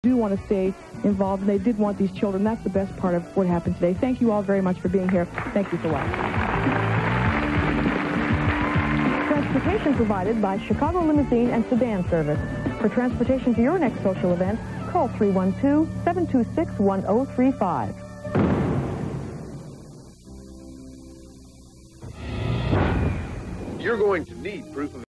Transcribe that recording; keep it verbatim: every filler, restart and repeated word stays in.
do want to stay involved, and they did want these children. That's the best part of what happened today. Thank you all very much for being here. Thank you for watching. Transportation provided by Chicago Limousine and Sedan Service. For transportation to your next social event, call three one two, seven two six, one zero three five. You're going to need proof of